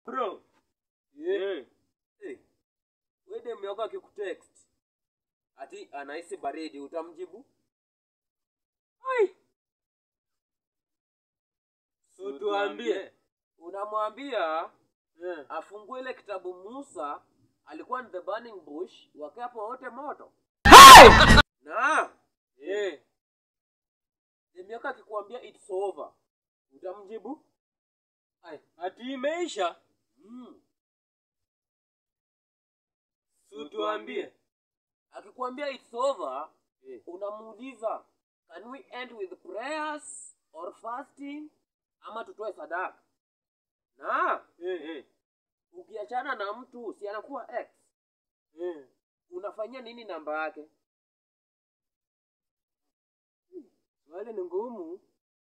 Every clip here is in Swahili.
bro. Yeah. Wewe mioga akikutext ati anahisi baridi, utamjibu? Ai. So tuambie. Unamwambia afungue ile kitabu Musa alikuwa in the burning bush, wakapo wote moto. Na mioga akikwambia it's over, utamjibu? Ai, ati imeisha? So tuambie. Akikwambia it's over, unamuuliza can we end with prayers or fasting ama tutoe sadaka? Na ukiachana na mtu si anakuwa ex. Unafanyia nini namba yake? Wale ni ngumu.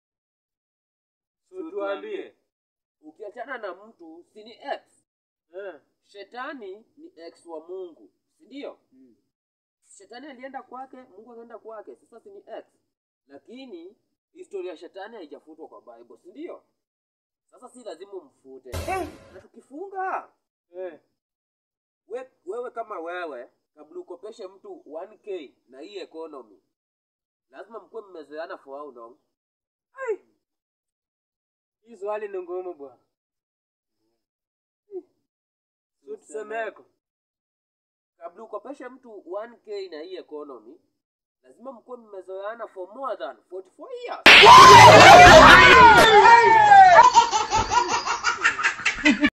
So tuambie. Ukiachana na mtu si ni ex. Shetani ni ex wa Mungu, si ndio? Shetani alienda kwake, Mungu akaenda kwake. Sasa si ni ex. Lakini historia ya shetani haijafutwa kwa Bible, si ndio? Sasa si lazima umfute. Na tukifunga wewe kama wewe kabla ukopeshe mtu 1k na hii economy, lazima mkuwe mmezoeana for how long? Hii swali ni ngumu bwana. So tusemeko kabla ukopeshe mtu 1k na hii economy, lazima mkuwe mmezoeana for more than 44 years.